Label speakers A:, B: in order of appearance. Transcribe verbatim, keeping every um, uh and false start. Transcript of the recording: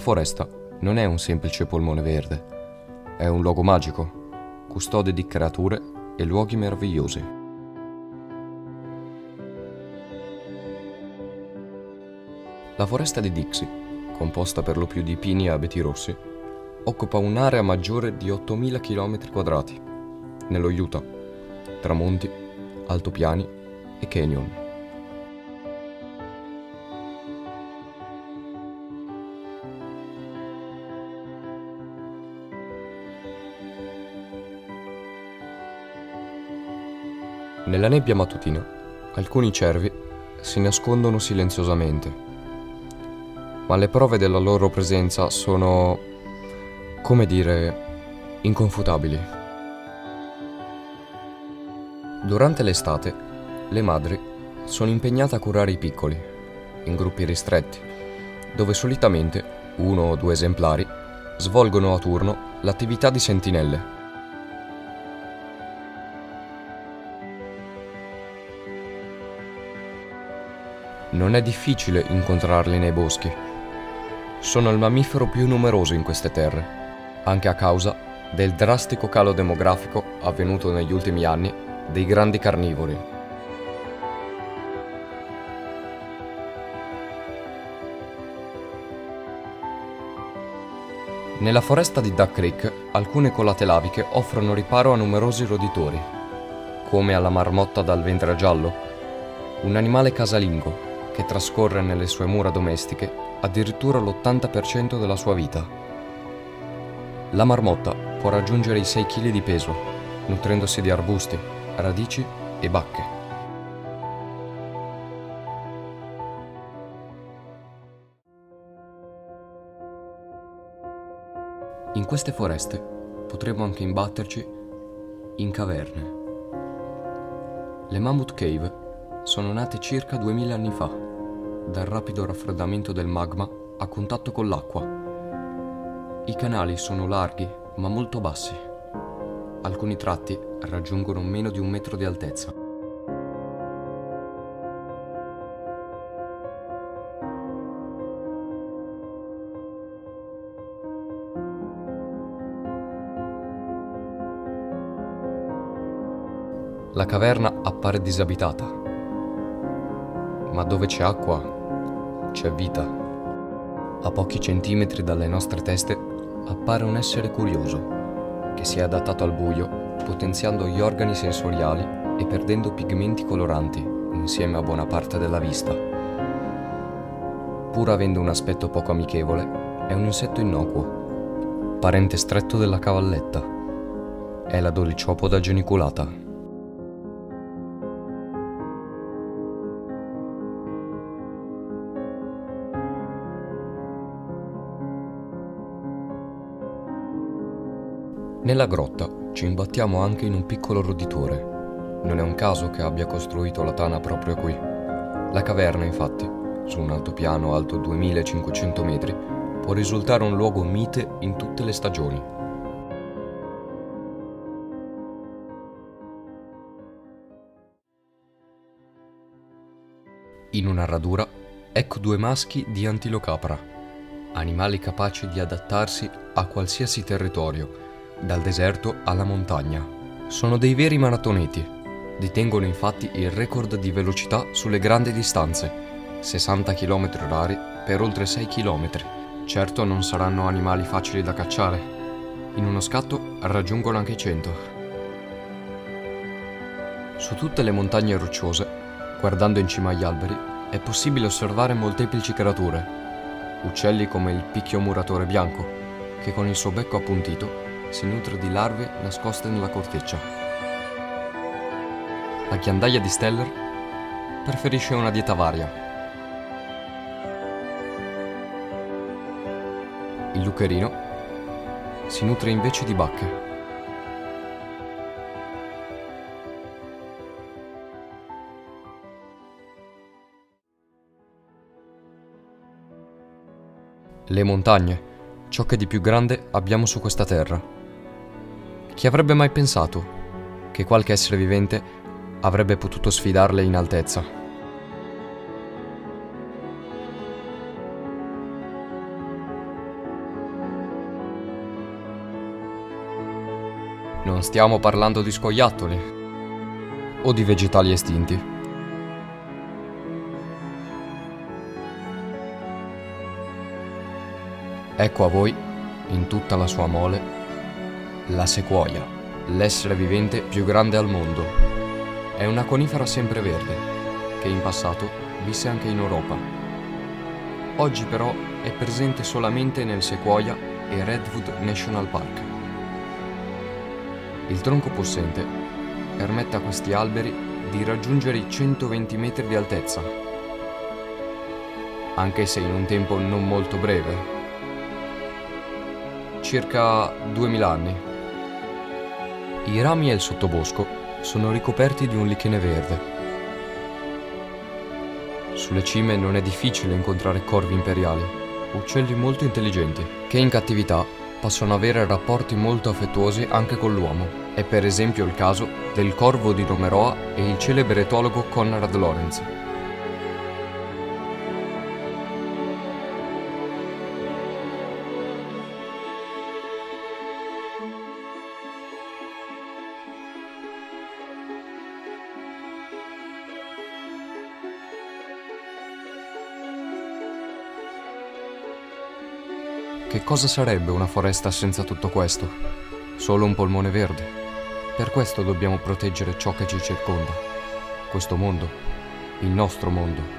A: foresta non è un semplice polmone verde, è un luogo magico, custode di creature e luoghi meravigliosi. La foresta di Dixie, composta per lo più di pini e abeti rossi, occupa un'area maggiore di ottomila chilometri quadrati, nello Utah, tra monti, altopiani e canyon. Nella nebbia mattutina, alcuni cervi si nascondono silenziosamente, ma le prove della loro presenza sono, come dire, inconfutabili. Durante l'estate, le madri sono impegnate a curare i piccoli, in gruppi ristretti, dove solitamente uno o due esemplari svolgono a turno l'attività di sentinelle. Non è difficile incontrarli nei boschi. Sono il mammifero più numeroso in queste terre, anche a causa del drastico calo demografico avvenuto negli ultimi anni dei grandi carnivori. Nella foresta di Duck Creek, alcune colate laviche offrono riparo a numerosi roditori, come alla marmotta dal ventre giallo, un animale casalingo che trascorre nelle sue mura domestiche addirittura l'ottanta per cento della sua vita. La marmotta può raggiungere i sei chili di peso, nutrendosi di arbusti, radici e bacche. In queste foreste potremo anche imbatterci in caverne. Le Mammoth Cave sono nate circa duemila anni fa, dal rapido raffreddamento del magma a contatto con l'acqua. I canali sono larghi ma molto bassi. Alcuni tratti raggiungono meno di un metro di altezza. La caverna appare disabitata, ma dove c'è acqua, c'è vita. A pochi centimetri dalle nostre teste appare un essere curioso, che si è adattato al buio, potenziando gli organi sensoriali e perdendo pigmenti coloranti, insieme a buona parte della vista. Pur avendo un aspetto poco amichevole, è un insetto innocuo, parente stretto della cavalletta. È la Dolichopoda geniculata. Nella grotta ci imbattiamo anche in un piccolo roditore. Non è un caso che abbia costruito la tana proprio qui. La caverna, infatti, su un altopiano alto duemilacinquecento metri, può risultare un luogo mite in tutte le stagioni. In una radura, ecco due maschi di Antilocapra, animali capaci di adattarsi a qualsiasi territorio, dal deserto alla montagna. Sono dei veri maratoneti. Detengono infatti il record di velocità sulle grandi distanze, sessanta chilometri orari per oltre sei chilometri. Certo non saranno animali facili da cacciare. In uno scatto raggiungono anche i cento. Su tutte le montagne rocciose, guardando in cima agli alberi, è possibile osservare molteplici creature. Uccelli come il picchio muratore bianco, che con il suo becco appuntito si nutre di larve nascoste nella corteccia. La ghiandaia di Steller preferisce una dieta varia. Il lucherino si nutre invece di bacche. Le montagne, ciò che di più grande abbiamo su questa terra. Chi avrebbe mai pensato che qualche essere vivente avrebbe potuto sfidarle in altezza? Non stiamo parlando di scoiattoli o di vegetali estinti. Ecco a voi, in tutta la sua mole, la sequoia, l'essere vivente più grande al mondo. È una conifera sempreverde, che in passato visse anche in Europa. Oggi però è presente solamente nel Sequoia e Redwood National Park. Il tronco possente permette a questi alberi di raggiungere i centoventi metri di altezza, anche se in un tempo non molto breve, circa duemila anni. I rami e il sottobosco sono ricoperti di un lichene verde. Sulle cime non è difficile incontrare corvi imperiali, uccelli molto intelligenti, che in cattività possono avere rapporti molto affettuosi anche con l'uomo. È per esempio il caso del corvo di Romeroa e il celebre etologo Konrad Lorenz. Che cosa sarebbe una foresta senza tutto questo? Solo un polmone verde. Per questo dobbiamo proteggere ciò che ci circonda. Questo mondo, il nostro mondo.